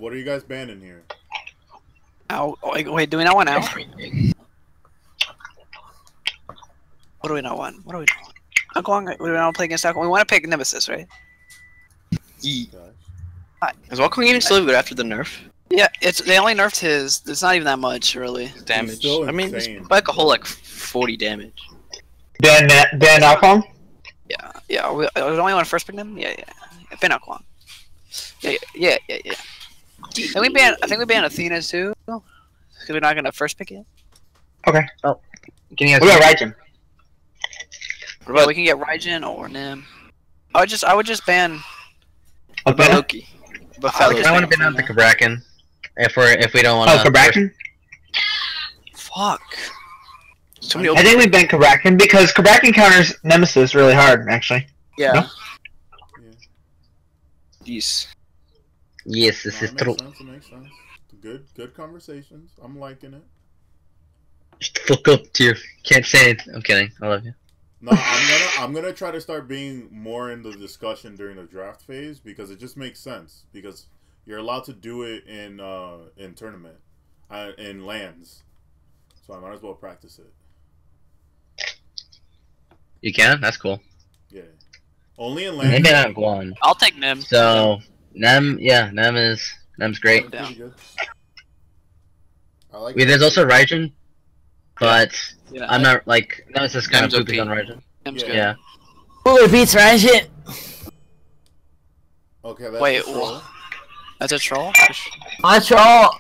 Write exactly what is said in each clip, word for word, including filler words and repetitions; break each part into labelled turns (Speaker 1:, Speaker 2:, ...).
Speaker 1: what are you guys banning here?
Speaker 2: Ow. Wait, wait, do we not want out? What do we not want? What do we not want? Wukong, we don't play against Wukong. We want to pick Nemesis, right?
Speaker 3: Yeah.
Speaker 1: Gosh.
Speaker 3: Is Wukong even still good after the nerf?
Speaker 2: Yeah, it's they only nerfed his. It's not even that much, really.
Speaker 3: Damage.
Speaker 1: still
Speaker 3: I mean, it's
Speaker 1: insane.
Speaker 3: like a whole like forty damage.
Speaker 4: Ben, Ben Alcon?
Speaker 2: Yeah, yeah. We, we only want to first pick them. Yeah, yeah. Ben Wukong. Yeah, yeah, yeah, yeah. I think we ban. I think we ban Athena too. Because we're not gonna first pick it.
Speaker 4: Okay.
Speaker 5: Oh, can you?
Speaker 4: What about Raijin?
Speaker 3: What
Speaker 2: Yeah,
Speaker 3: about
Speaker 2: we can get Raijin or Nim. I would just, I would just ban.
Speaker 4: What about
Speaker 3: Loki? But
Speaker 2: I would
Speaker 5: I
Speaker 2: just
Speaker 5: want to
Speaker 2: ban
Speaker 5: ban out the
Speaker 2: Athena.
Speaker 5: Kabrakan. If we're if we don't want
Speaker 4: Oh,
Speaker 5: to.
Speaker 4: Kabrakan?
Speaker 2: Fuck.
Speaker 3: so many
Speaker 4: I think we ban Kabrakan because Kabrakan counters Nemesis really hard, actually.
Speaker 2: Yeah.
Speaker 4: No?
Speaker 1: Yeah.
Speaker 3: these.
Speaker 5: Yes, this
Speaker 1: No,
Speaker 5: is
Speaker 1: it
Speaker 5: true.
Speaker 1: makes sense. It makes sense. Good, good conversations. I'm liking it.
Speaker 5: Fuck up, tier. Can't say it. I'm kidding. I love you.
Speaker 1: No, I'm gonna I'm gonna try to start being more in the discussion during the draft phase because it just makes sense because you're allowed to do it in uh in tournament, uh, in lands, so I might as well practice it.
Speaker 5: You can? That's cool.
Speaker 1: Yeah, only in lands.
Speaker 5: Maybe not Guan.
Speaker 2: I'll take Nim.
Speaker 5: So Nem, yeah, Nem is Nem's great.
Speaker 1: Pretty good. I like.
Speaker 5: Wait, there's also Raijin, but
Speaker 2: Yeah.
Speaker 5: I'm not like Nemesis kind of
Speaker 3: Nem's
Speaker 5: pooping
Speaker 3: O P.
Speaker 5: on Raijin.
Speaker 2: Nim's
Speaker 1: Yeah.
Speaker 2: good.
Speaker 5: Yeah.
Speaker 6: Ooh, it beats Raijin.
Speaker 1: Okay, that's
Speaker 2: Wait,
Speaker 1: a troll.
Speaker 2: wha- That's a troll.
Speaker 6: My troll.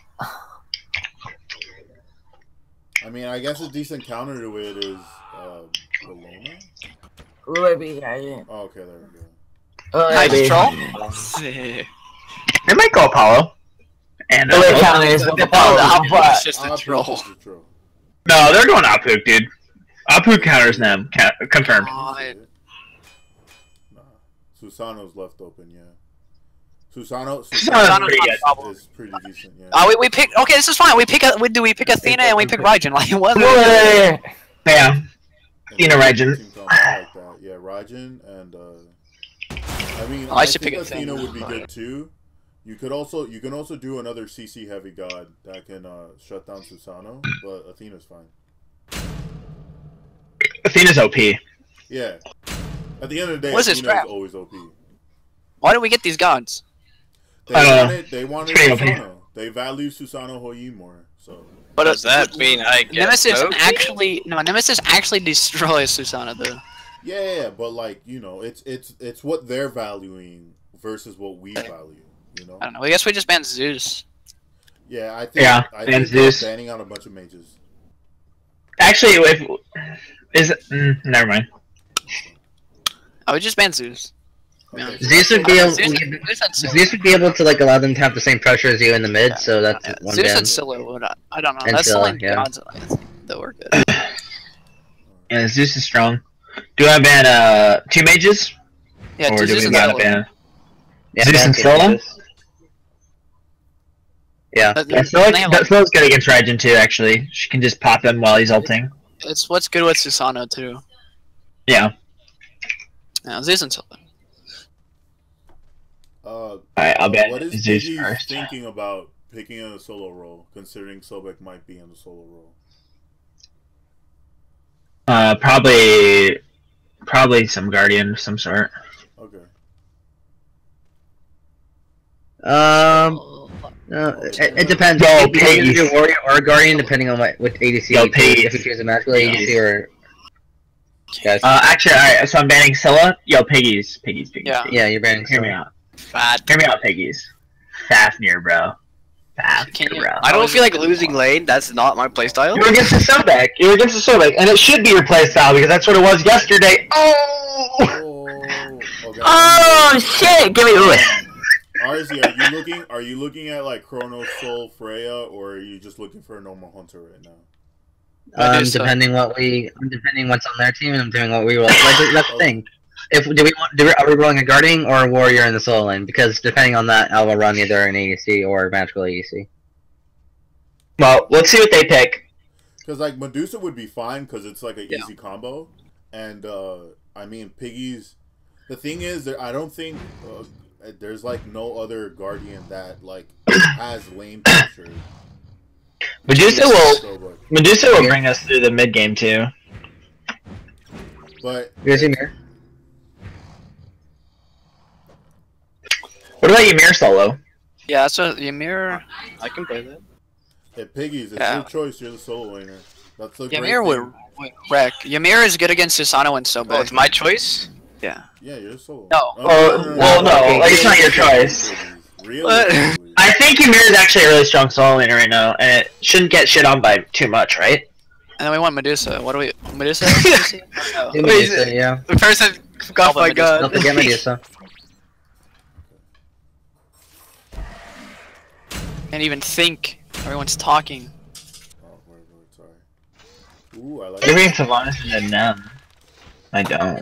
Speaker 1: I mean, I guess a decent counter to it is uh, Bologna.
Speaker 6: Ooh, it beats Raijin.
Speaker 1: Oh, okay, there we go.
Speaker 6: Oh,
Speaker 2: Nice
Speaker 6: it beats
Speaker 2: troll.
Speaker 6: Raijin.
Speaker 4: They might go Apollo. And
Speaker 6: The
Speaker 4: uh,
Speaker 6: way counters with Apollo,
Speaker 2: It's
Speaker 6: but
Speaker 2: just a
Speaker 1: Oppo
Speaker 2: troll.
Speaker 1: is a troll.
Speaker 4: no, they're going Apuk, dude. Apuk counters them. Ca confirmed.
Speaker 2: God.
Speaker 1: Nah, Susano's left open, yeah. Susano,
Speaker 4: Susano's
Speaker 1: Susano
Speaker 4: pretty good.
Speaker 2: Problem.
Speaker 1: is pretty decent, yeah.
Speaker 2: Uh, we, we pick. Okay, this is fine. We pick. A, we, do we pick Athena and we pick Raijin? Like what?
Speaker 4: Yeah.
Speaker 1: And
Speaker 4: Athena,
Speaker 1: then
Speaker 4: Raijin.
Speaker 1: team combo like that. Yeah, Raijin and uh, I mean,
Speaker 2: Oh, I
Speaker 1: I,
Speaker 2: should
Speaker 1: think
Speaker 2: pick
Speaker 1: Athena
Speaker 2: Athena.
Speaker 1: would be good too. You could also you can also do another C C heavy god that can uh, shut down Susano, but Athena's fine.
Speaker 4: Athena's O P.
Speaker 1: Yeah. At the end of the day,
Speaker 2: What is this
Speaker 1: Athena
Speaker 2: crap?
Speaker 1: is always O P.
Speaker 2: Why did we get these gods?
Speaker 1: They
Speaker 4: I don't know.
Speaker 1: wanted they wanted
Speaker 4: It's pretty O P.
Speaker 1: Susano. They value Susano Hoyi more, so.
Speaker 2: But
Speaker 3: Does that mean I get
Speaker 2: Nemesis
Speaker 3: Loki?
Speaker 2: actually no. Nemesis actually destroys Susana though.
Speaker 1: Yeah, yeah, yeah, but like you know, it's it's it's what they're valuing versus what we value. You know.
Speaker 2: I don't know. I guess we just banned Zeus.
Speaker 1: Yeah, I think.
Speaker 4: Yeah,
Speaker 1: I
Speaker 4: ban
Speaker 1: think they're
Speaker 4: Zeus.
Speaker 1: banning out a bunch of mages.
Speaker 4: Actually, if is it, mm, never mind.
Speaker 2: I would just ban Zeus.
Speaker 1: Okay,
Speaker 2: Yeah.
Speaker 1: so
Speaker 5: Zeus would be able.
Speaker 2: Zeus, Zeus and Scylla.
Speaker 5: Zeus would be able to like allow them to have the same pressure as you in the mid,
Speaker 2: Yeah.
Speaker 5: so that's
Speaker 2: Yeah,
Speaker 5: one
Speaker 2: Zeus
Speaker 5: ban.
Speaker 2: and Scylla would. I, I don't know.
Speaker 5: And
Speaker 2: That's the
Speaker 5: Scylla,
Speaker 2: only
Speaker 5: yeah.
Speaker 2: gods that, I think that were good.
Speaker 4: Yeah, Zeus is strong. Do I ban uh two mages?
Speaker 2: Yeah,
Speaker 4: or do
Speaker 2: Zeus
Speaker 4: we
Speaker 2: and
Speaker 4: gotta
Speaker 2: Scylla.
Speaker 4: ban?
Speaker 5: Yeah,
Speaker 4: Zeus
Speaker 5: ban
Speaker 4: and
Speaker 5: two
Speaker 4: Scylla?
Speaker 5: mages. Yeah.
Speaker 2: But
Speaker 4: Yeah,
Speaker 2: they-
Speaker 4: Scylla,
Speaker 2: they have,
Speaker 4: that
Speaker 2: like,
Speaker 4: Scylla's good against Raijin too. Actually, she can just pop them while he's ulting.
Speaker 2: it's what's good with Susano too.
Speaker 4: Yeah.
Speaker 2: Yeah, Zeus and Scylla.
Speaker 1: Uh,
Speaker 4: Alright, I'll ban
Speaker 1: what is
Speaker 4: Zeus
Speaker 1: Piggy
Speaker 4: first.
Speaker 1: thinking about picking in a solo role, considering Sobek might be in the solo role?
Speaker 4: Uh, probably, probably some guardian of some sort.
Speaker 1: Okay.
Speaker 5: Um, no, it, it depends.
Speaker 4: Yo,
Speaker 5: If you either
Speaker 4: Piggies.
Speaker 5: do warrior or guardian, depending on what what A D C.
Speaker 4: Yo,
Speaker 5: you choose.
Speaker 4: Piggies.
Speaker 5: If you choose a magical A D C or guys.
Speaker 4: Uh, actually, alright. So I'm banning Scylla. Yo, piggies, piggies, piggies.
Speaker 2: Yeah.
Speaker 4: piggies.
Speaker 5: yeah, you're banning.
Speaker 4: Hear me out.
Speaker 2: Fat.
Speaker 4: Hear me out, piggies. Fafnir, bro. Fafnir,
Speaker 2: Can you-
Speaker 4: bro.
Speaker 3: I don't feel like losing lane. That's not my playstyle.
Speaker 4: You're against the Sobek. You're against the Sobek, and it should be your playstyle because that's what it was yesterday. Oh!
Speaker 1: Oh, okay.
Speaker 6: Oh shit! Give me ooh.
Speaker 1: Arzi, are you looking? Are you looking at like Chronos Soul Freya, or are you just looking for a normal hunter right now?
Speaker 2: I do
Speaker 5: Um,
Speaker 2: so.
Speaker 5: depending what we, depending what's on their team, and I'm doing what we roll. Like, that's the thing. If do we want, do we, are we rolling a guardian or a warrior in the solo lane? Because depending on that, I will run either an A D C or magical A D C.
Speaker 4: Well, let's see what they pick.
Speaker 1: Because like Medusa would be fine because it's like an
Speaker 2: Yeah.
Speaker 1: easy combo, and uh, I mean Piggy's. The thing is that I don't think uh, uh, there's like no other Guardian that like has lane pressure.
Speaker 4: Medusa will
Speaker 1: So, but,
Speaker 4: Medusa will bring us through the mid game too.
Speaker 1: but
Speaker 5: You guys see Ymir?
Speaker 4: What about Ymir solo?
Speaker 2: Yeah, that's what Ymir.
Speaker 3: I can play that.
Speaker 1: at Piggies, it's
Speaker 2: Yeah.
Speaker 1: your choice. You're the solo laner. That's the great
Speaker 2: Ymir
Speaker 1: thing.
Speaker 2: would, would wreck. Ymir is good against Susano and so
Speaker 3: Oh,
Speaker 2: bad.
Speaker 3: it's my choice?
Speaker 2: Yeah.
Speaker 1: Yeah, you're solo.
Speaker 2: No.
Speaker 4: Oh, well, no, like, it's not your choice.
Speaker 1: Realistically.
Speaker 4: I think Ymir is actually a really strong solo laner right now, and it shouldn't get shit on by too much, right?
Speaker 2: And then we want Medusa. What do we? Medusa? Medusa? No.
Speaker 5: Do
Speaker 3: Wait, is
Speaker 5: Medusa,
Speaker 3: it-
Speaker 5: yeah.
Speaker 3: The person got
Speaker 2: Alpha
Speaker 3: my
Speaker 2: Medusa.
Speaker 3: gun.
Speaker 5: Don't forget Medusa.
Speaker 2: Can't even think. Everyone's talking.
Speaker 1: Oh, word, word, sorry. Ooh, I like
Speaker 4: You're being Sylvanas and then Nem. I don't.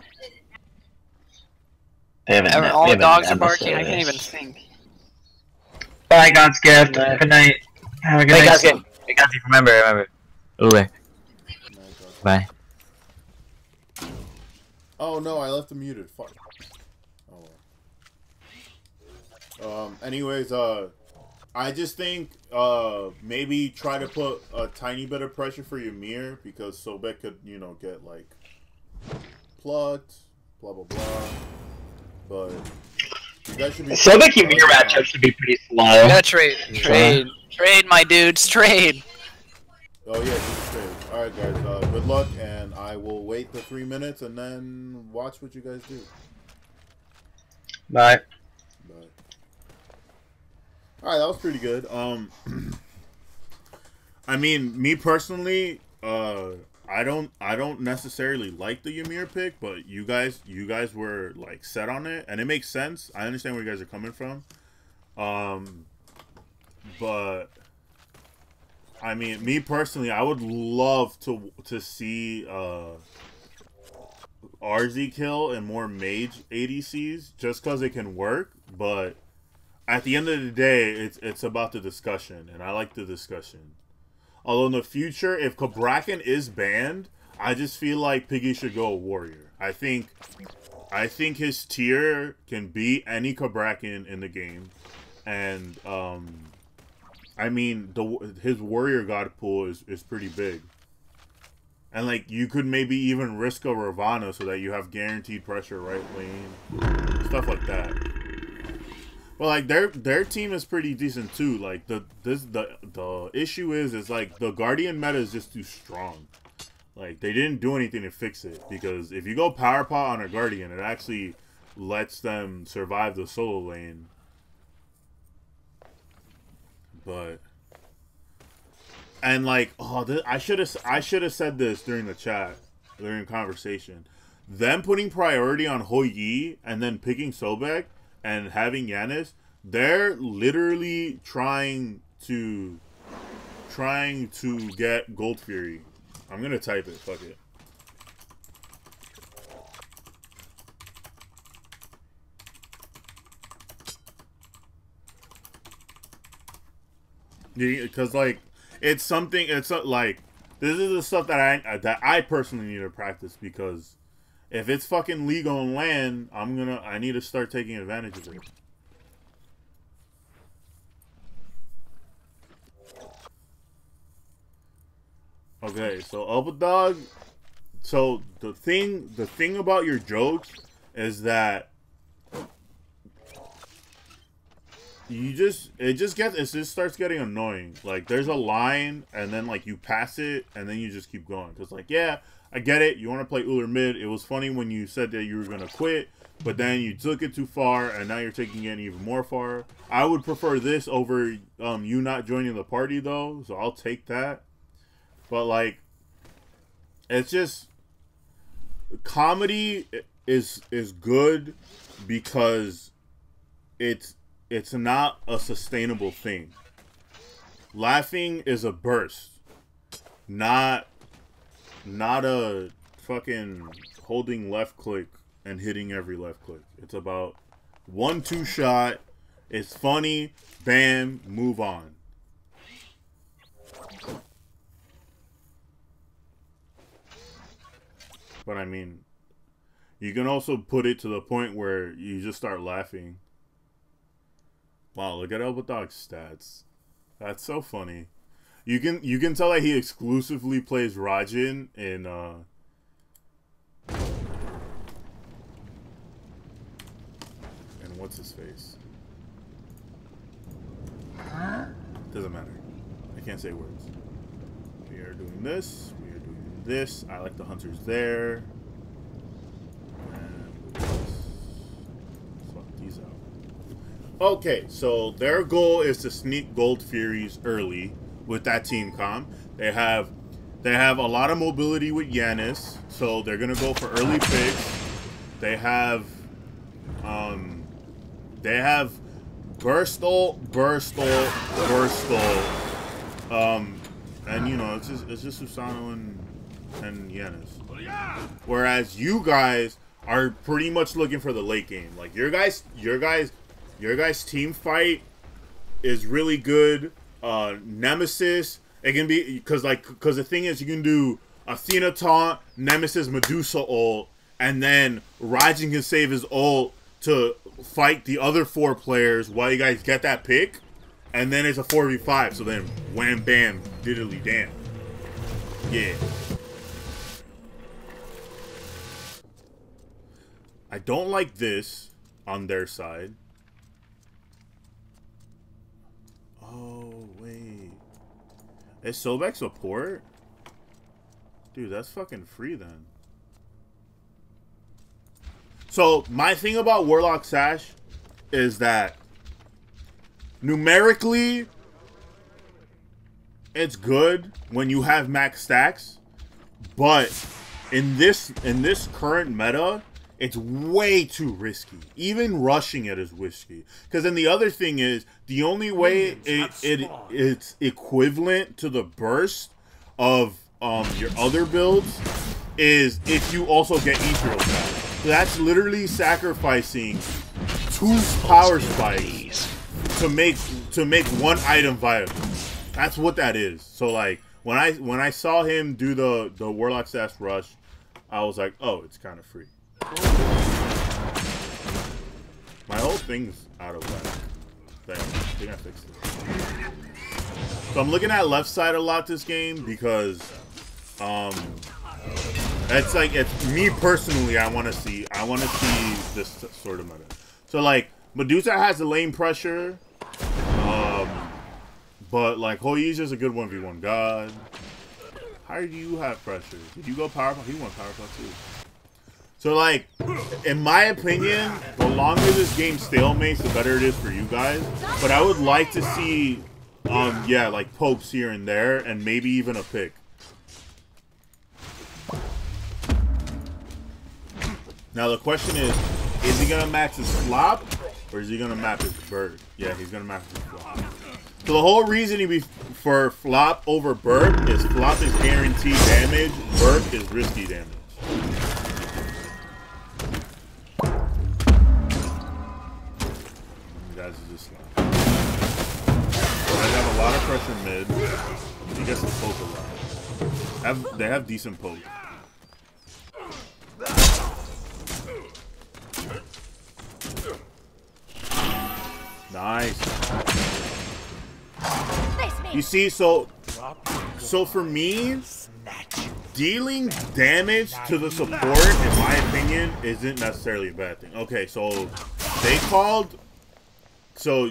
Speaker 4: They haven't.
Speaker 2: Every-
Speaker 4: they
Speaker 2: all the
Speaker 4: haven't
Speaker 2: dogs are
Speaker 4: done
Speaker 2: barking. I
Speaker 4: this.
Speaker 2: can't even think.
Speaker 4: Bye, God's gift. Good night. Have a good
Speaker 6: Wait,
Speaker 4: night.
Speaker 6: guys, get, wait, guys, remember, remember. Ule. Bye.
Speaker 1: Oh no, I left him muted. Fuck. Oh well. Um. Anyways, uh, I just think uh maybe try to put a tiny bit of pressure for Ymir because Sobek could you know get like plucked, blah blah blah. But you guys should be.
Speaker 4: Sobek Ymir matchup should be pretty
Speaker 2: We
Speaker 4: slow.
Speaker 2: gotta trade. Trade. Trade, my dudes. Trade.
Speaker 1: Oh yeah, just trade. All right, guys. Uh, good luck, and I will wait the three minutes and then watch what you guys do.
Speaker 5: Bye.
Speaker 1: But all right, that was pretty good. Um, I mean, me personally, uh, I don't, I don't necessarily like the Ymir pick, but you guys, you guys were like set on it, and it makes sense. I understand where you guys are coming from. Um, but I mean, me personally, I would love to to see uh. R Z kill and more mage A D Cs just because it can work, but at the end of the day, it's it's about the discussion, and I like the discussion. Although in the future, if Cabrakan is banned, I just feel like Piggy should go a warrior. I think I think his tier can beat any Cabrakan in the game, and um, I mean the his warrior god pool is is pretty big. And, like, you could maybe even risk a Ravana so that you have guaranteed pressure right lane. Stuff like that. But, like, their their team is pretty decent, too. Like, the this the the issue is, is, like, the Guardian meta is just too strong. Like, they didn't do anything to fix it. Because if you go Power Pot on a Guardian, it actually lets them survive the solo lane. But... And like, oh, th I should have, I should have said this during the chat, during the conversation. Them putting priority on Hou Yi and then picking Sobek and having Yanis, they're literally trying to, trying to get Gold Fury. I'm gonna type it. Fuck it. Because like. It's something. It's a, like this is the stuff that I that I personally need to practice because if it's fucking legal in land, I'm gonna. I need to start taking advantage of it. Okay, so Elba Dog. So the thing, the thing about your jokes is that you just it just gets it just starts getting annoying. Like there's a line and then like you pass it and then you just keep going because like yeah I get it, you want to play Uller mid. It was funny when you said that you were gonna quit, but then you took it too far and now you're taking it even more far. I would prefer this over um you not joining the party though, so I'll take that. But like it's just comedy is is good because it's It's not a sustainable thing. Laughing is a burst. Not not a fucking holding left click and hitting every left click. It's about one two shot. It's funny. Bam, move on. But I mean, you can also put it to the point where you just start laughing. Wow, look at Elbow Dog's stats. That's so funny. You can you can tell that he exclusively plays Raijin in uh and what's his face? Doesn't matter. I can't say words. We are doing this. We are doing this. I like the hunters there. And swap these out. Okay, so their goal is to sneak Gold Furies early with that team comp. They have they have a lot of mobility with Yanis, so they're gonna go for early picks. They have um they have Burstle, Burstle, Burstle. Um and you know it's just it's just Susano and and Yanis. Whereas you guys are pretty much looking for the late game. Like your guys your guys your guys team fight is really good. Uh, Nemesis, it can be because like because the thing is you can do Athena taunt, Nemesis Medusa ult, and then Raijin can save his ult to fight the other four players while you guys get that pick, and then it's a four v five. So then wham bam diddly damn, yeah. I don't like this on their side. Oh, wait. Is Sobek support? Dude, that's fucking free then. So, my thing about Warlock Sash is that numerically, it's good when you have max stacks, but in this in this current meta, it's way too risky. Even rushing it is risky. Because then the other thing is, the only way it, it it's equivalent to the burst of um, your other builds is if you also get Ethereal back. So that's literally sacrificing two power spikes to make to make one item viable. That's what that is. So like when I when I saw him do the the Warlock Sash rush, I was like, oh, it's kind of free. My whole thing's out of whack. There, I think I fixed it. So I'm looking at left side a lot this game because, um, it's like it's me personally. I want to see. I want to see this sort of meta. So like Medusa has the lane pressure, um, but like Hoyi's is a good one v one god. How do you have pressure? Did you go powerful? He went powerful too. So, like, in my opinion, the longer this game stalemates, the better it is for you guys. But I would like to see, um, yeah, like, pokes here and there, and maybe even a pick. Now, the question is, is he going to max his flop, or is he going to map his bird? Yeah, he's going to map his flop. So, the whole reason he be for flop over burp is flop is guaranteed damage, burp is risky damage. Guys is just like, I have a lot of pressure mid. He gets the poke a lot. Have they have decent poke? Nice. You see, so so for me, dealing damage to the support, in my opinion, isn't necessarily a bad thing. Okay, so they called. So,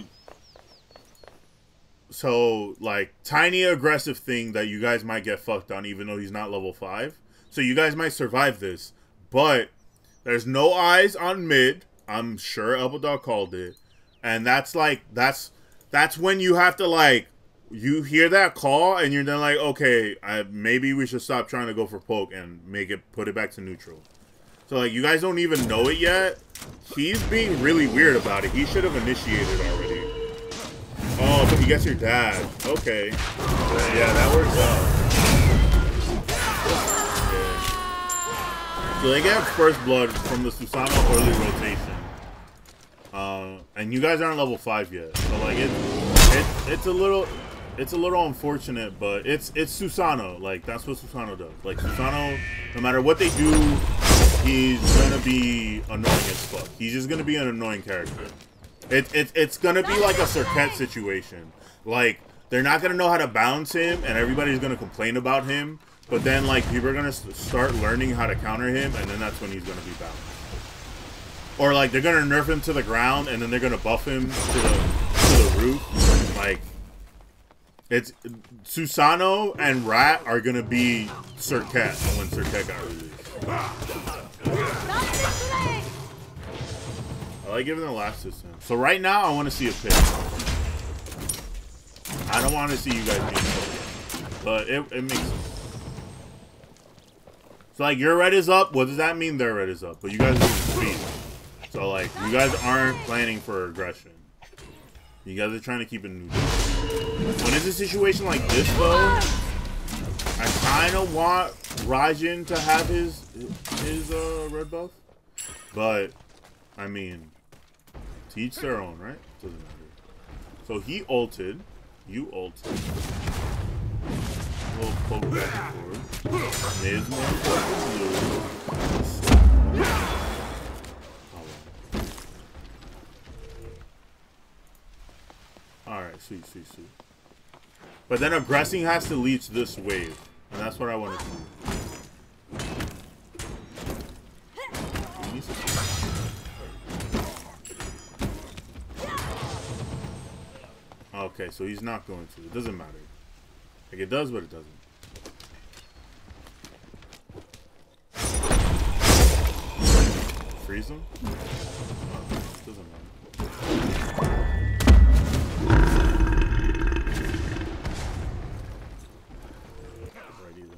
Speaker 1: so, like, tiny aggressive thing that you guys might get fucked on even though he's not level five. So you guys might survive this. But there's no eyes on mid. I'm sure Elbow Dog called it. And that's, like, that's that's when you have to, like, you hear that call and you're then like, okay, I, maybe we should stop trying to go for poke and make it, put it back to neutral. So, like, you guys don't even know it yet. He's being really weird about it. He should have initiated already. Oh, but he gets your dad. Okay. Yeah, that works out. Yeah. So they get first blood from the Susano early rotation. Uh, and you guys aren't level five yet. So, like, it, it, it's a little... It's a little unfortunate, but it's it's Susano. Like, that's what Susano does. Like, Susano, no matter what they do, he's gonna be annoying as fuck. He's just gonna be an annoying character. It, it, it's going to be like a Serket situation. Like, they're not going to know how to bounce him, and everybody's going to complain about him. But then, like, people are going to start learning how to counter him, and then that's when he's going to be bounced. Or, like, they're going to nerf him to the ground, and then they're going to buff him to the, to the roof. Like, it's... Susano and Rat are going to be Serket when Serket got released. I like giving the last system. So right now, I want to see a pick. I don't want to see you guys being so, but it, it makes sense. So like your red is up. What does that mean? Their red is up. But you guys are speed. So like you guys aren't planning for aggression. You guys are trying to keep it neutral. When it's a situation like this though, I kind of want Raijin to have his his uh, red buff, but I mean. To each their own, right? Doesn't matter. So he ulted. You ulted. A little poke back and forth. Nismo blue. Alright, sweet, sweet, sweet. But then aggressing has to leech this wave. And that's what I want to do. Okay, so he's not going to. It doesn't matter. Like, it does, but it doesn't. Freeze him? Oh, it doesn't matter. Alrighty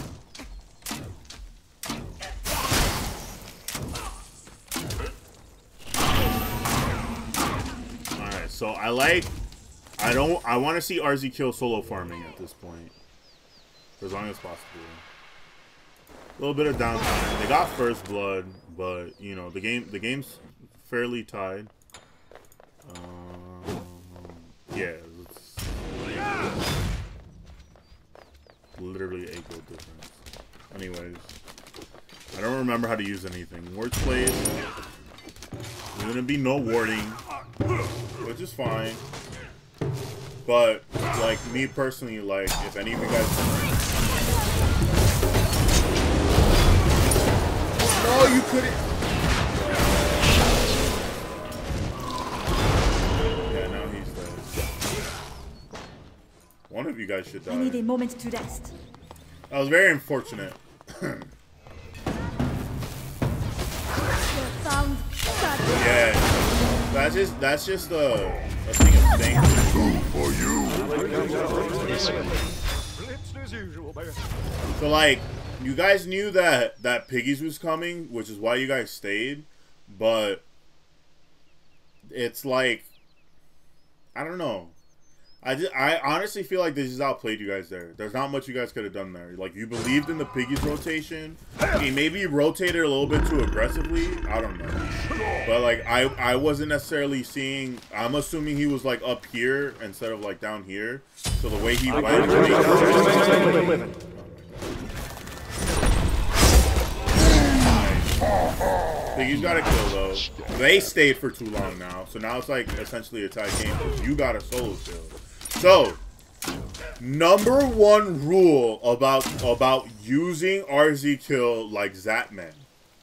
Speaker 1: then. Alright, so I like... I don't. I want to see R Z kill solo farming at this point, for as long as possible. A little bit of downtime. They got first blood, but you know the game. The game's fairly tied. Um, yeah, it's literally a goal difference. Anyways, I don't remember how to use anything. Word plays. There's gonna be no warding, which is fine. But, like, me personally, like, if any of you guys... No, you couldn't... Yeah, now he's dead. One of you guys should die.
Speaker 7: I need a moment to rest.
Speaker 1: That was very unfortunate. Yeah. That's just, that's just a, a thing of things. For you. So like, you guys knew that that Piggies was coming, which is why you guys stayed, but it's like, I don't know. I just, I honestly feel like they just outplayed you guys there. There's not much you guys could have done there. Like, you believed in the Piggies rotation. He maybe rotated a little bit too aggressively. I don't know. But, like, I, I wasn't necessarily seeing... I'm assuming he was, like, up here instead of, like, down here. So the way he went... Piggies got a kill, though. They stayed for too long now. So now it's, like, essentially a tie game because you got a solo kill. So, number one rule about about using R Z kill like Zatman.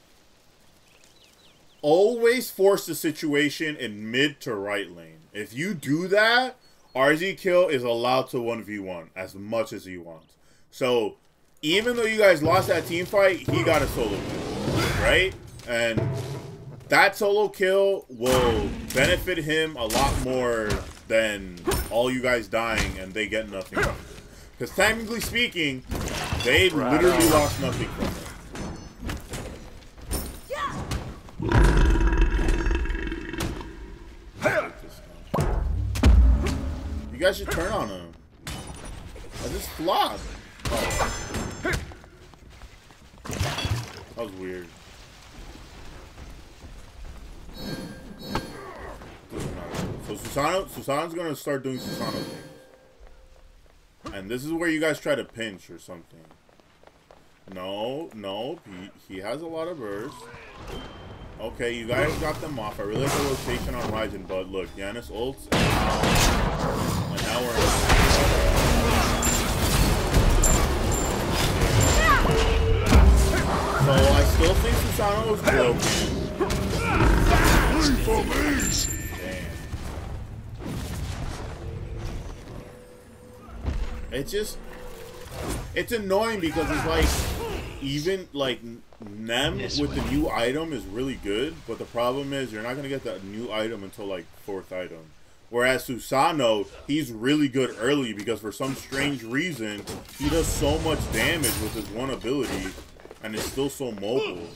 Speaker 1: Always force the situation in mid to right lane. If you do that, R Z kill is allowed to one v one as much as he wants. So, even though you guys lost that team fight, he got a solo kill, right? And that solo kill will benefit him a lot more than all you guys dying and they get nothing. Because technically speaking, they literally lost nothing from it. You guys should turn on him. I just flopped. Oh. That was weird. So Susano, Susano's gonna start doing Susano things. And this is where you guys try to pinch or something. No, no, he, he has a lot of burst. Okay, you guys got them off. I really like the rotation on Raijin, but look, Giannis ults, and now, and now we're in So I still think Susano is broken. Damn. It's just, it's annoying because it's like, even like Nem with the new item is really good, but the problem is you're not gonna get that new item until like fourth item. Whereas Susano, he's really good early because for some strange reason he does so much damage with his one ability and is still so mobile.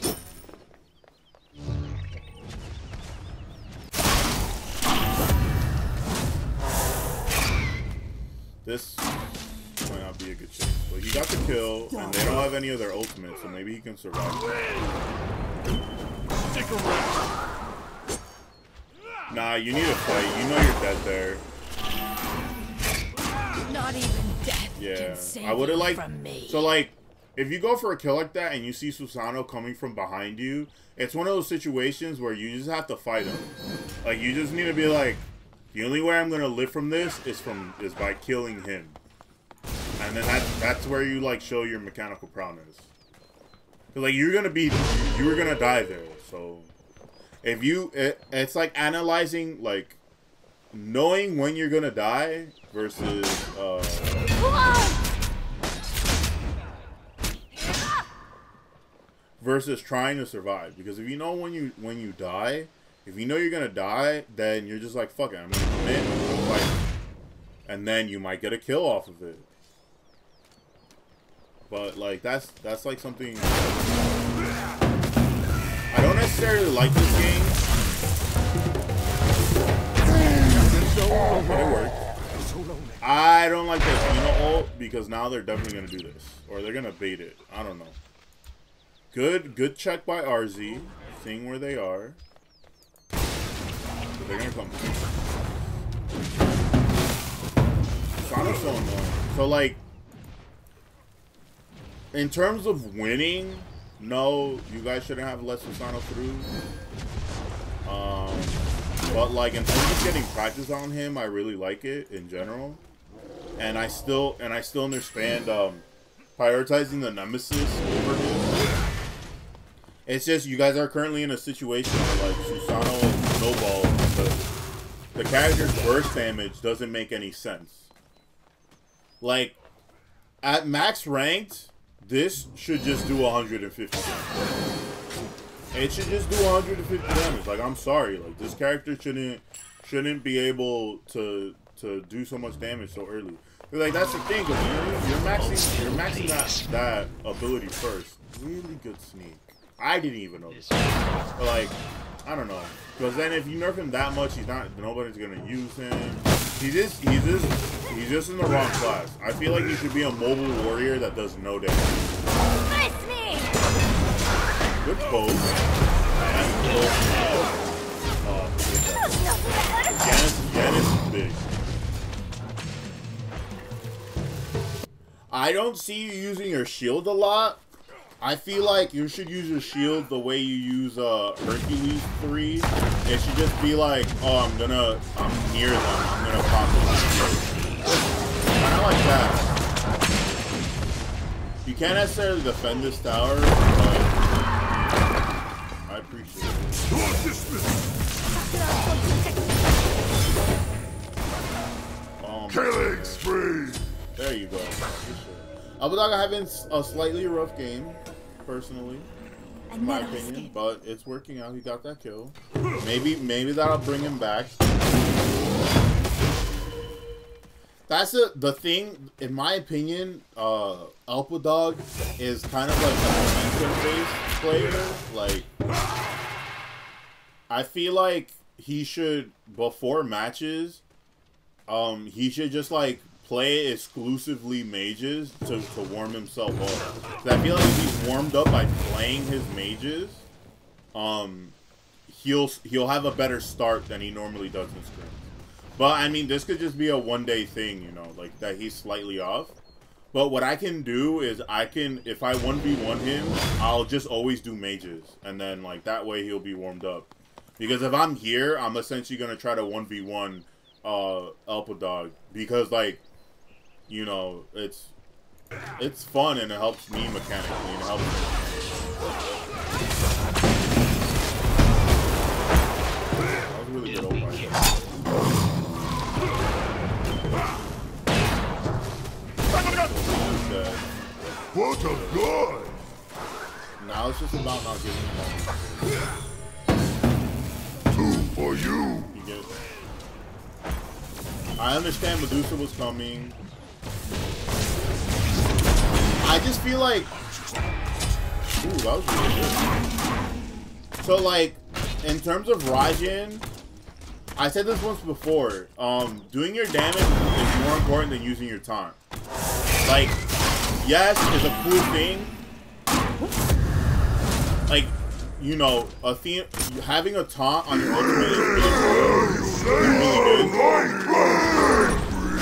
Speaker 1: This might not be a good chance. But he got the kill, and they don't have any of their ultimates, so maybe he can survive. Nah, you need to fight. You know you're dead there.
Speaker 7: Not even death
Speaker 1: Yeah,
Speaker 7: can save
Speaker 1: I would have
Speaker 7: you
Speaker 1: liked.
Speaker 7: from me.
Speaker 1: So like, if you go for a kill like that and you see Susano coming from behind you, it's one of those situations where you just have to fight him. Like you just need to be like, the only way I'm gonna live from this is from is by killing him. And then that's that's where you like show your mechanical prowess. Cause like you're gonna be, you were gonna die there. So if you, it, it's like analyzing like knowing when you're gonna die versus uh, versus trying to survive. Because if you know when you when you die, if you know you're gonna die, then you're just like fuck it, I'm gonna commit, I'm gonna fight, and then you might get a kill off of it. But like that's that's like something I don't necessarily like this game. But it worked. I don't like the Athena ult because now they're definitely gonna do this. Or they're gonna bait it. I don't know. Good good check by R Z, seeing where they are. But they're gonna come. Sonic so annoying. So like in terms of winning, no, you guys shouldn't have let Susano through. Um, but like in terms of getting practice on him, I really like it in general, and I still and I still understand um, prioritizing the Nemesis over him. It's just you guys are currently in a situation where like Susano snowballs because the character's burst damage doesn't make any sense. Like at max ranked, this should just do one hundred fifty damage. It should just do one hundred fifty damage. Like, I'm sorry. Like, this character shouldn't shouldn't be able to to do so much damage so early. But, like, that's the thing. Cause you're, you're maxing you're maxing that that ability first. Really good sneak. I didn't even know this. But like, I don't know. Because then if you nerf him that much, he's not. Nobody's gonna use him. He just he's just he's just in the wrong class. I feel like he should be a mobile warrior that does no damage. Good pose. And pose. Oh, Janice, Janice is big. I don't see you using your shield a lot. I feel like you should use your shield the way you use uh, Hercules three. It should just be like, oh, I'm gonna, I'm near them, I'm gonna pop them. Kind of like that. You can't necessarily defend this tower, but I appreciate it. Um, Killing spree. There you go. Abudaga having a slightly rough game, personally, in my opinion, but it's working out. He got that kill. Maybe, maybe that'll bring him back. That's a, the thing, in my opinion, uh, Alpadog is kind of like a momentum-based player. Like, I feel like he should, before matches, um, he should just, like, play exclusively mages to, to warm himself up. So I feel like if he's warmed up by playing his mages, um, he'll he'll have a better start than he normally does in scrims. But I mean, this could just be a one day thing, you know, like that he's slightly off. But what I can do is I can, if I one v one him, I'll just always do mages. And then, like, that way he'll be warmed up. Because if I'm here, I'm essentially going to try to one v one uh, Elpa Dog. Because, like, you know, it's it's fun and it helps me mechanically. And it helps me. That was really good old
Speaker 7: What a god!
Speaker 1: Now it's just about not giving him
Speaker 7: Two for you!
Speaker 1: You get it? I understand Medusa was coming. I just feel like... Ooh, that was really good. So, like, in terms of Raijin, I said this once before, um, doing your damage is more important than using your taunt. Like, yes, it's a cool thing. Like, you know, a theme, having a taunt on your ultimate is really cool. Really good.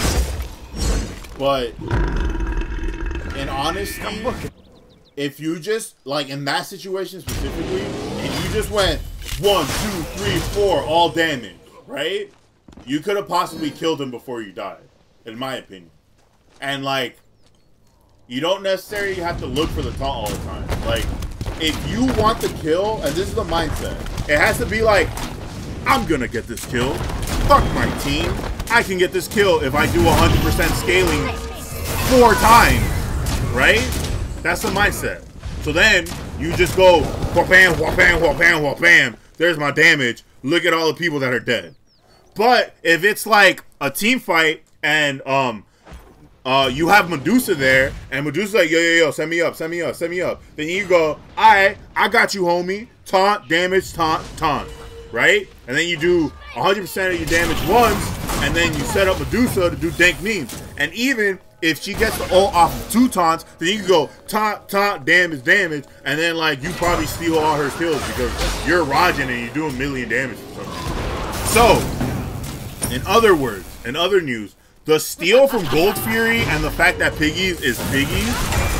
Speaker 1: But, in honesty, if you just, like, in that situation specifically, if you just went one, two, three, four, all damage, right? You could have possibly killed him before you died, in my opinion. And, like, you don't necessarily have to look for the taunt all the time. Like, if you want the kill, and this is the mindset, it has to be like, I'm gonna get this kill. Fuck my team. I can get this kill if I do one hundred percent scaling four times, right? That's the mindset. So then, you just go, wha-bam, wha-bam, wha-bam, wha-bam. There's my damage. Look at all the people that are dead. But if it's like a team fight and um uh you have Medusa there and Medusa's like, yo yo yo, send me up, send me up, send me up. Then you go, alright, I got you, homie. Taunt, damage, taunt, taunt. Right? And then you do one hundred percent of your damage once, and then you set up Medusa to do dank memes. And even if she gets the ult off of two taunts, then you can go taunt, taunt, damage, damage, and then like you probably steal all her kills because you're Raijin and you do a million damage or something. So, in other words, in other news, the steal from Gold Fury and the fact that Piggies is Piggies.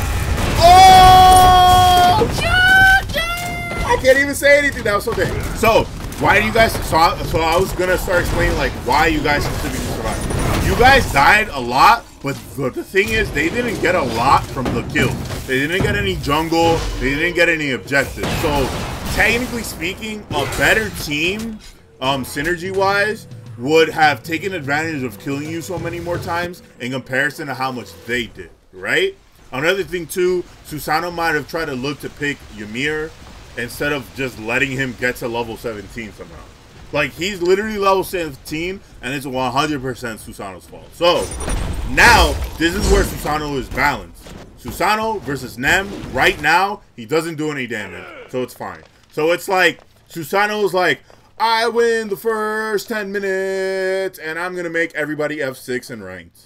Speaker 1: Oh! I can't even say anything. That was so dead. So, why do you guys? So I, so I was gonna start explaining like why you guys specifically survived. You guys died a lot, but the, the thing is, they didn't get a lot from the kills. They didn't get any jungle. They didn't get any objectives. So, technically speaking, a better team, um, synergy-wise, would have taken advantage of killing you so many more times in comparison to how much they did, right? Another thing too, Susano might have tried to look to pick Ymir instead of just letting him get to level seventeen somehow. Like, he's literally level seventeen, and it's one hundred percent Susano's fault. So, now, this is where Susano is balanced. Susano versus Nem, right now, he doesn't do any damage, so it's fine. So it's like, Susano's like, I win the first ten minutes, and I'm going to make everybody F six in ranked.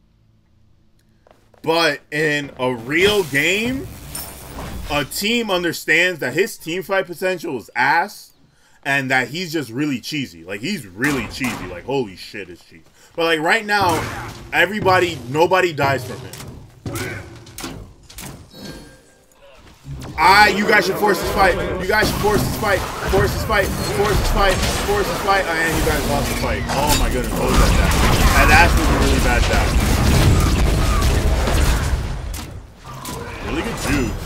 Speaker 1: But in a real game, a team understands that his team fight potential is ass, and that he's just really cheesy. Like, he's really cheesy. Like, holy shit, it's cheesy. But, like, right now, everybody, nobody dies from him. I, you guys should force this fight. You guys should force this fight. Force this fight. Force this fight. Force this fight. Oh, and you guys lost the fight. Oh my goodness. What was that dash? That dash was a really bad dash. Really good juice.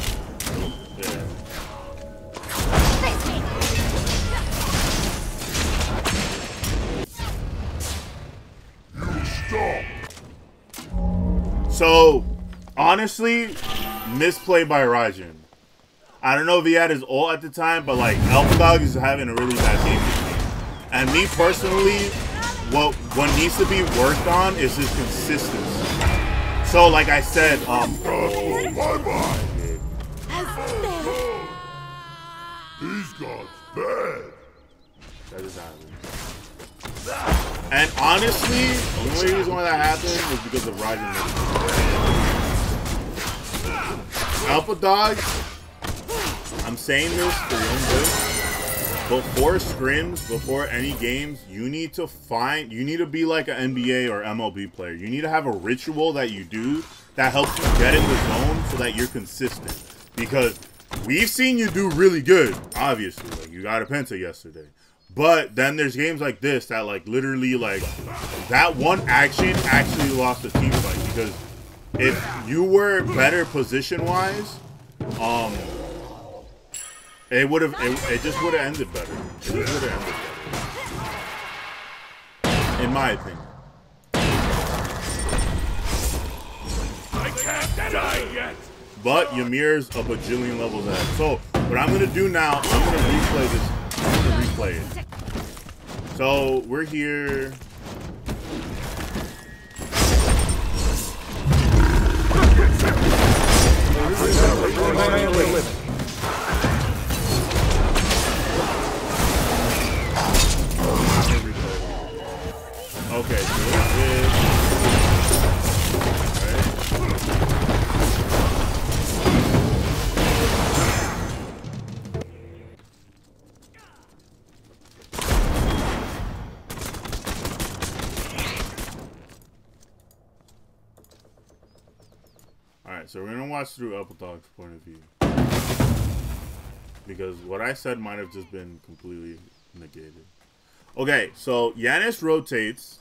Speaker 1: Yeah. So, honestly, misplay by Raijin. I don't know if he had his ult at the time, but like Elpa Dog is having a really bad game this game. And me personally, what what needs to be worked on is his consistency. So like I said, um
Speaker 7: Oh, bye-bye. These guys bad.
Speaker 1: That just happened. And honestly, the only reason why that happened was because of Raijin. Elpa Dog, I'm saying this for your own good. Before scrims, before any games, you need to find, you need to be like an N B A or M L B player. You need to have a ritual that you do that helps you get in the zone so that you're consistent. Because we've seen you do really good, obviously. Like, you got a penta yesterday. But then there's games like this that, like, literally, like, that one action actually lost a team fight. Because if you were better position-wise, um, it would have, it, it just would have ended better. It just would have ended better. In my opinion.
Speaker 7: I can't die yet.
Speaker 1: But Ymir's a bajillion levels ahead. So what I'm gonna do now, I'm gonna replay this. I'm gonna replay it. So we're here. Okay, so this is Alright, so we're gonna watch through Apple Dog's point of view. Because what I said might have just been completely negated. Okay, so Giannis rotates.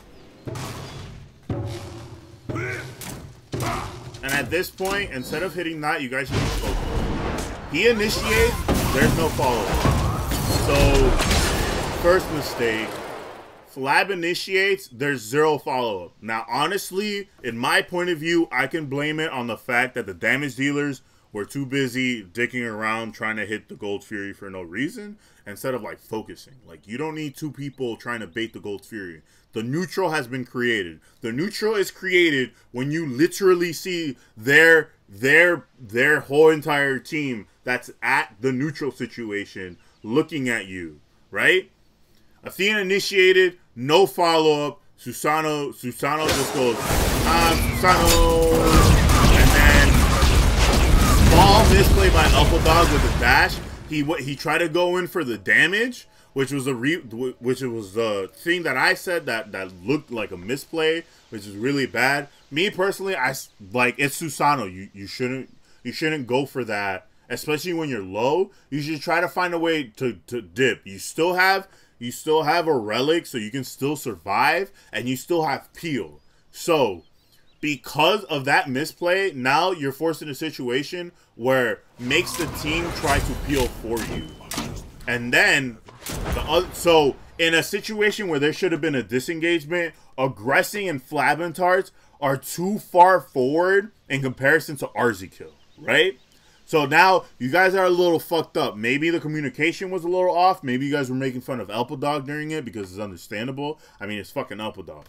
Speaker 1: And at this point, instead of hitting that, you guys should be focused. He initiates, there's no follow-up. So, first mistake. Flab initiates, there's zero follow-up. Now, honestly, in my point of view, I can blame it on the fact that the damage dealers were too busy dicking around trying to hit the Gold Fury for no reason, instead of, like, focusing. Like, you don't need two people trying to bait the Gold Fury. The neutral has been created. The neutral is created when you literally see their, their, their whole entire team that's at the neutral situation looking at you, right? Athena initiated, no follow-up. Susano, Susano just goes, ah, Susano. And then ball misplay by Apple Dog with a dash. He he tried to go in for the damage, which was a re, which was the thing that I said that that looked like a misplay, which is really bad. Me personally, I like it's Susano. You you shouldn't you shouldn't go for that, especially when you're low. You should try to find a way to to dip. You still have. You still have a relic, so you can still survive, and you still have peel. So, because of that misplay, now you're forced in a situation where makes the team try to peel for you. And then, the other, so in a situation where there should have been a disengagement, aggressing and Flaventarts are too far forward in comparison to Arzikill, right? So now you guys are a little fucked up. Maybe the communication was a little off. Maybe you guys were making fun of Apple Dog during it because it's understandable. I mean, it's fucking Apple Dog.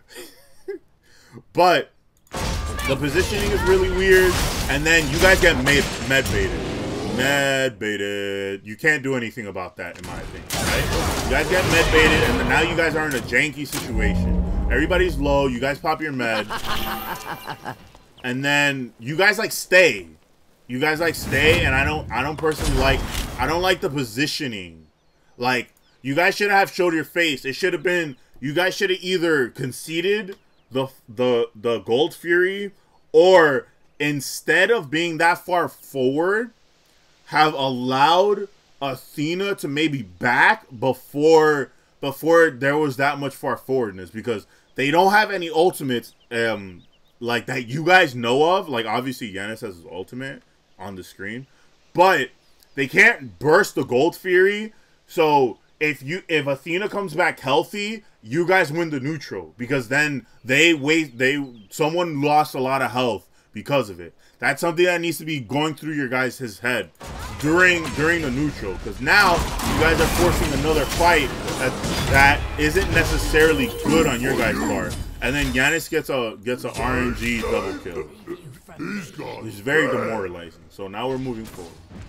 Speaker 1: But the positioning is really weird. And then you guys get med, med baited. Med baited. You can't do anything about that, in my opinion, right? You guys get med baited, and then now you guys are in a janky situation. Everybody's low. You guys pop your med. And then you guys, like, stay. You guys like stay, and I don't I don't personally like I don't like the positioning. Like, you guys shouldn't have showed your face. It should have been you guys should have either conceded the the the Gold Fury, or instead of being that far forward, have allowed Athena to maybe back before before there was that much far forwardness, because they don't have any ultimates um like that you guys know of. Like, obviously Giannis has his ultimate on the screen, but they can't burst the Gold Fury. So if you if Athena comes back healthy, you guys win the neutral, because then they wait they someone lost a lot of health because of it. That's something that needs to be going through your guys' his head during during the neutral, because now you guys are forcing another fight that that isn't necessarily good on your guys' part. And then Giannis gets a gets an R N G double kill, which is very demoralizing. So now we're moving forward.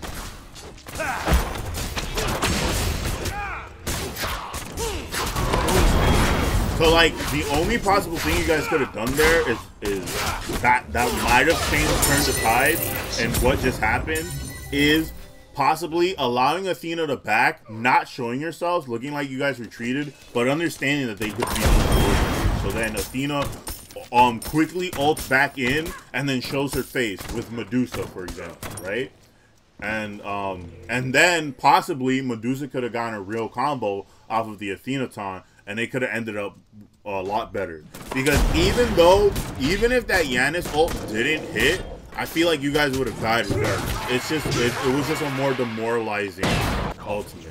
Speaker 1: So, like, the only possible thing you guys could have done there is is that that might have changed, turned the tide, and what just happened is possibly allowing Athena to back, not showing yourselves, looking like you guys retreated, but understanding that they could be. So then Athena um quickly ults back in and then shows her face with Medusa, for example, right? And um and then possibly Medusa could have gotten a real combo off of the Athena taunt, and they could have ended up a lot better. Because even though, even if that Yanis ult didn't hit, I feel like you guys would have died regardless. It's just, it, it was just a more demoralizing ultimate.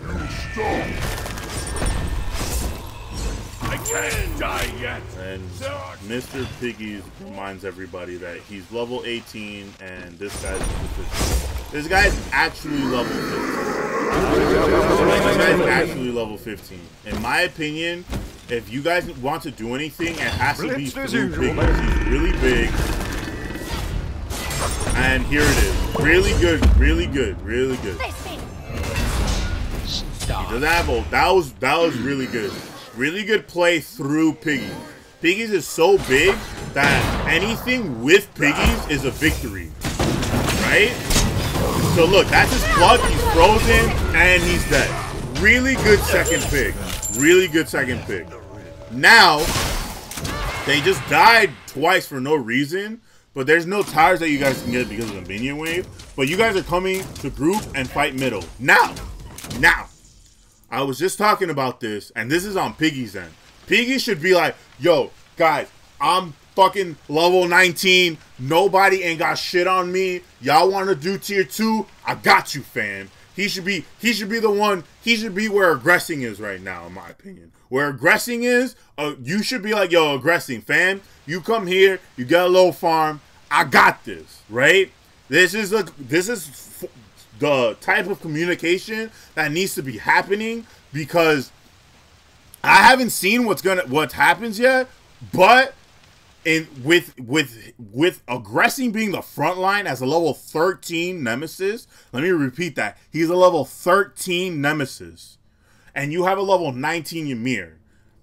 Speaker 7: I can't die yet.
Speaker 1: And Mister Piggies reminds everybody that he's level eighteen and this guy's level fifteen. This guy's actually level fifteen. This guy's actually level fifteen. In my opinion, if you guys want to do anything, it has to be through Piggies. He's really big. And here it is. Really good, really good, really good. He doesn't have ult. That was, that was really good. Really good play through Piggies. Piggies is so big that anything with Piggies is a victory. Right? So look, that's his plug. He's frozen and he's dead. Really good second pick. Really good second pick. Now, they just died twice for no reason. But there's no towers that you guys can get because of the minion wave. But you guys are coming to group and fight middle. Now, now, I was just talking about this, and this is on Piggy's end. Piggy should be like, yo, guys, I'm fucking level nineteen. Nobody ain't got shit on me. Y'all want to do tier two? I got you, fam. He should be, he should be the one, he should be where aggressing is right now, in my opinion. Where aggressing is, uh, you should be like, yo, aggressing, fam. You come here, you get a low farm. I got this, right? This is a, this is f the type of communication that needs to be happening, because I haven't seen what's gonna, what happens yet, but in with with with aggressing being the front line as a level thirteen nemesis. Let me repeat that. He's a level thirteen nemesis. And you have a level nineteen Ymir.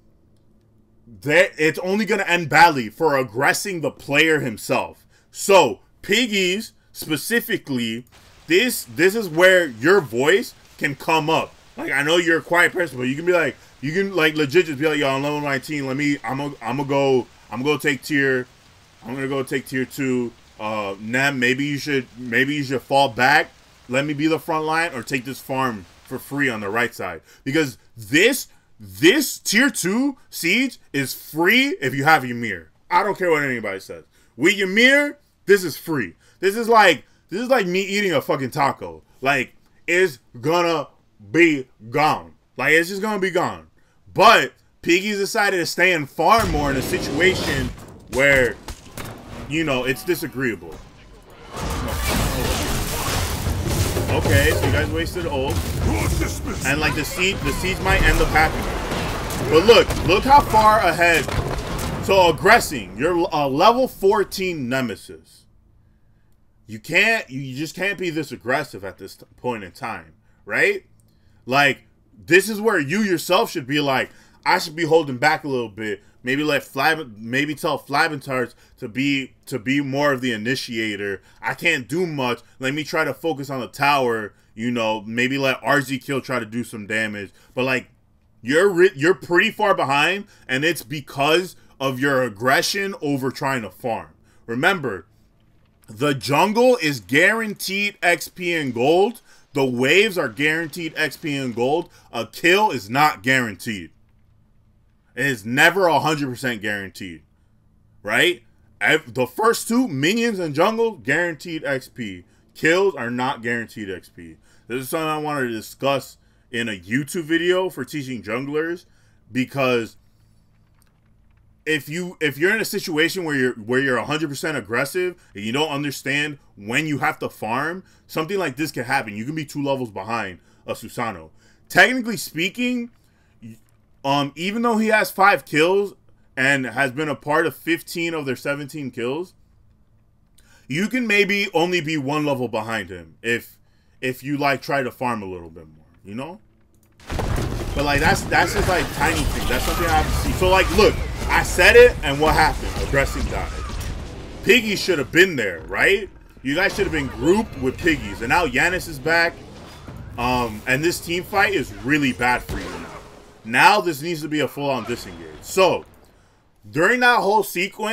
Speaker 1: That it's only gonna end badly for aggressing the player himself. So, Piggies specifically, this this is where your voice can come up. Like, I know you're a quiet person, but you can be like, you can like legit just be like, yo, I'm level nineteen. Let me, I'm gonna, I'm gonna go, I'm gonna go take tier, I'm gonna go take tier two. Uh, Nem, maybe you should, maybe you should fall back. Let me be the front line, or take this farm for free on the right side, because this, this tier two siege is free if you have Ymir. I don't care what anybody says. With Ymir, this is free. This is like, this is like me eating a fucking taco. Like, it's gonna be gone. Like, it's just gonna be gone. But Piggy's decided to stay and farm more in a situation where, you know, it's disagreeable. Okay, so you guys wasted ult. And like the siege, the siege might end up happening. But look, look how far ahead. So aggressing, you're a level fourteen nemesis. You can't, you just can't be this aggressive at this point in time, right? Like, this is where you yourself should be like, I should be holding back a little bit. Maybe let Flab, maybe tell Flaventarts to be to be more of the initiator. I can't do much. Let me try to focus on the tower. You know, maybe let R Z Kill try to do some damage. But like, you're you're pretty far behind, and it's because of your aggression over trying to farm. Remember, the jungle is guaranteed X P and gold. The waves are guaranteed X P and gold. A kill is not guaranteed. It is never one hundred percent guaranteed, right? The first two, minions and jungle, guaranteed X P. Kills are not guaranteed X P. This is something I wanted to discuss in a YouTube video for teaching junglers, because if you if you're in a situation where you're where you're one hundred percent aggressive and you don't understand when you have to farm, something like this can happen. You can be two levels behind a Susano. Technically speaking, um, even though he has five kills and has been a part of fifteen of their seventeen kills, you can maybe only be one level behind him if if you like try to farm a little bit more, you know? But like that's that's just like tiny things. That's something I have to see. So like look, I said it, and what happened? Aggressing died. Piggy should have been there, right? You guys should have been grouped with Piggies. And now Yanis is back. Um, and this team fight is really bad for you. Now this needs to be a full-on disengage. So, during that whole sequence,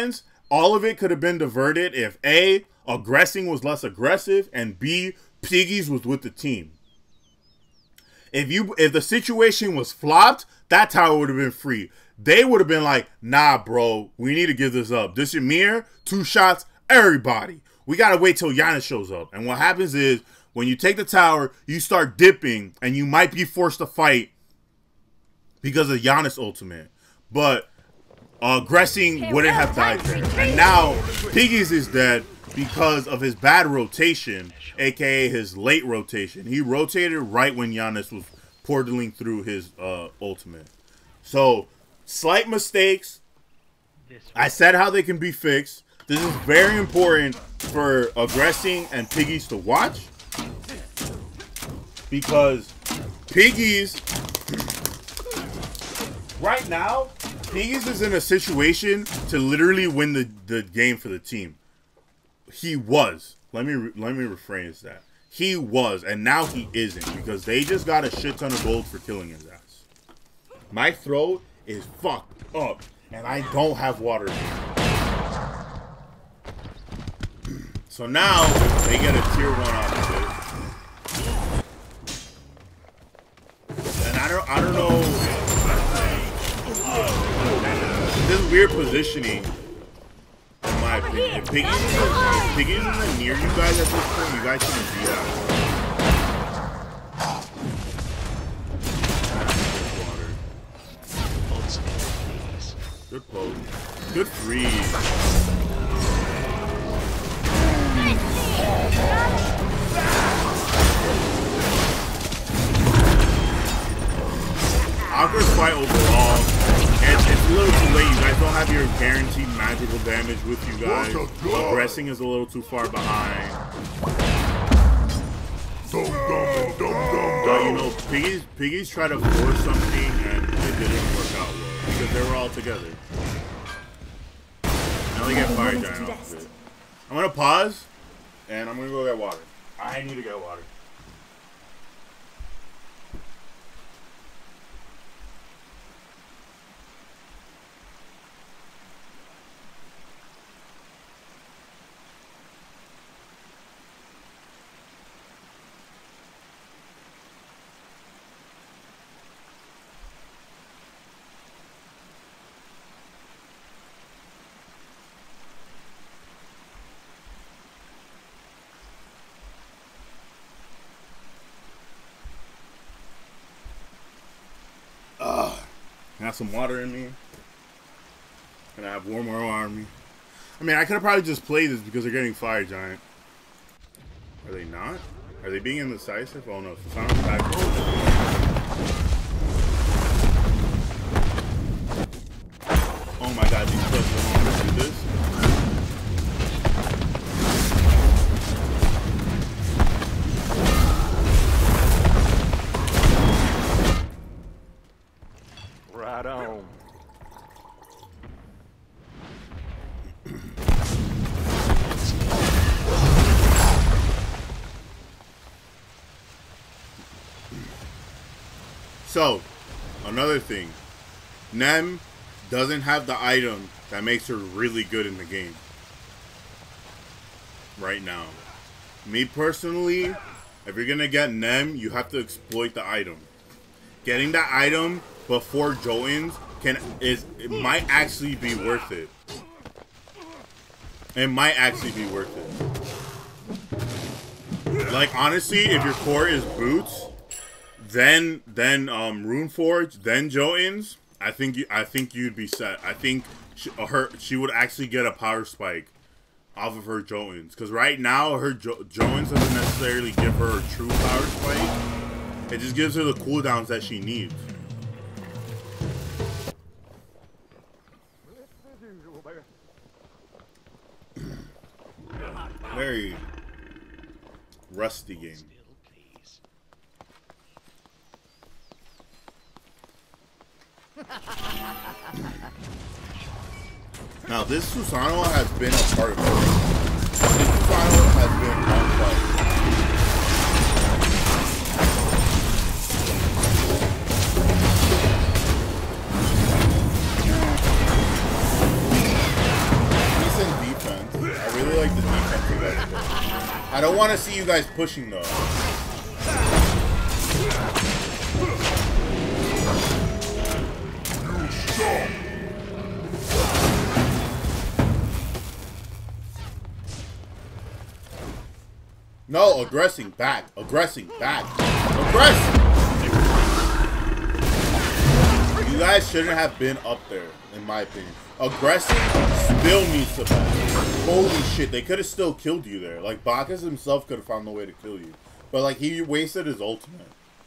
Speaker 1: all of it could have been diverted if A, aggressing was less aggressive, and B, Piggies was with the team. If you if the situation was flopped, that tower would have been free. They would have been like, nah, bro, we need to give this up. This Ymir, two shots, everybody. We got to wait till Giannis shows up. And what happens is, when you take the tower, you start dipping, and you might be forced to fight because of Giannis ultimate. But uh, Gressing wouldn't have died there. And now, Piggies is dead because of his bad rotation, a k a his late rotation. He rotated right when Giannis was portaling through his uh, ultimate. So, slight mistakes. I said how they can be fixed. This is very important for Aggressing and Piggies to watch. Because Piggies, right now, Piggies is in a situation to literally win the, the game for the team. He was. Let me let me rephrase that. He was, and now he isn't, because they just got a shit ton of gold for killing his ass. My throat is fucked up, and I don't have water. So now they get a tier one off of it. And I don't I don't know. This weird positioning, in my opinion. If Piggies isn't, Piggies isn't near you guys at this point, you guys shouldn't do that. Good poke. Good freeze. Awkward fight overall. It's, it's a little too late. You guys don't have your guaranteed magical damage with you guys. Aggressing is a little too far behind. But you know, Piggies, Piggies try to force something and it didn't work out well because they were all together. Now they get Fire Giant off of it. I'm gonna pause and I'm gonna go get water. I need to get water. Have some water in me, and I have warmer on me. I mean, I could have probably just played this because they're getting Fire Giant. Are they not? Are they being indecisive? Oh no, Susano's back. Oh my god, these players don't want to do this.
Speaker 7: Right on.
Speaker 1: So, another thing. Nem doesn't have the item that makes her really good in the game. Right now. Me personally, if you're gonna get Nem, you have to exploit the item. Getting that item before Jotuns can is it might actually be worth it. It might actually be worth it. Like honestly, if your core is boots, then then um Runeforge, then Jotuns, I think you I think you'd be set. I think she, her she would actually get a power spike off of her Jotuns, because right now her jo Jotuns doesn't necessarily give her a true power spike. It just gives her the cooldowns that she needs. Very rusty game. Now this Susano has been a part of it. This Susano has been on fight. I don't want to see you guys pushing though. No, aggressing back. Aggressing back. Aggressing! You guys shouldn't have been up there, in my opinion. Aggressing still needs to back. Holy shit, they could have still killed you there. Like, Bacchus himself could have found a way to kill you. But, like, he wasted his ultimate.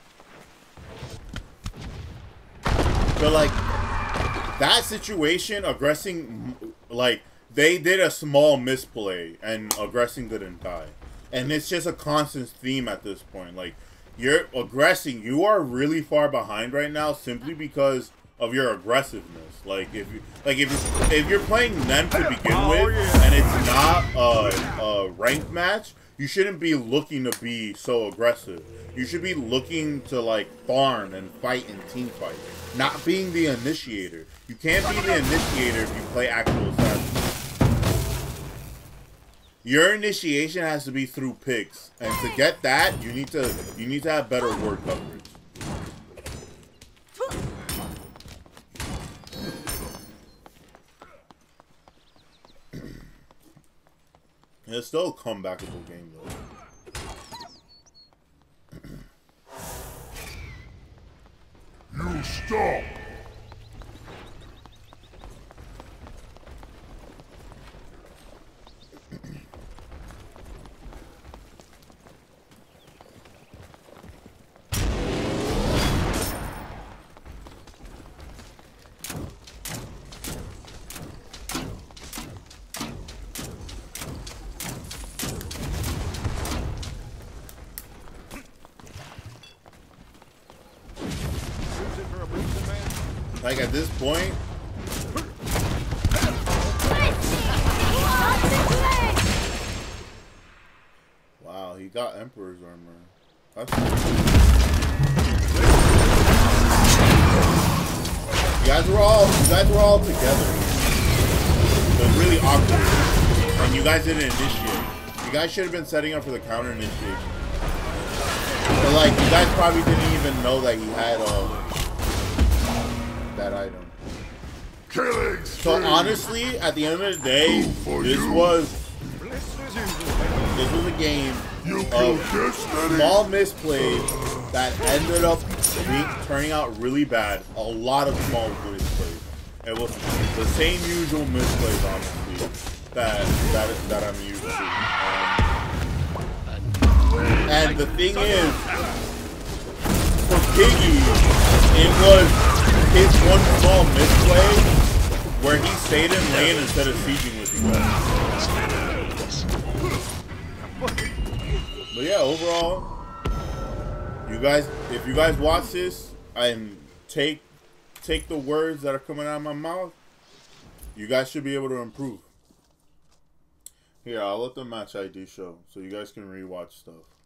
Speaker 1: But, like, that situation, aggressing, like, they did a small misplay, and aggressing didn't die. And it's just a constant theme at this point. Like, you're aggressing. You are really far behind right now simply because of your aggressiveness. Like, if you, like if you, if you're playing them to begin with, and it's not a, a ranked match, you shouldn't be looking to be so aggressive. You should be looking to, like, farm and fight in team fight, not being the initiator. You can't be the initiator if you play actual assassins. Your initiation has to be through picks, and to get that, you need to you need to have better word coverage. It's still a comebackable game though. You stop. Like, at this point, wow, he got Emperor's armor. That's cool. You guys were all, you guys were all together. It was really awkward, and you guys didn't initiate. You guys should have been setting up for the counter initiation. But, like, you guys probably didn't even know that he had uh, that item. So honestly, at the end of the day, this was this was a game of small misplays that ended up being, turning out really bad. A lot of small misplays. It was the same usual misplays, honestly, that that that I'm used to. Um, and the thing is, for Piggy, it was his one small misplay where he stayed in lane instead of sieging with you guys. But yeah, overall, you guys, if you guys watch this and take take the words that are coming out of my mouth, you guys should be able to improve. Here, I'll let the match I D show so you guys can rewatch stuff.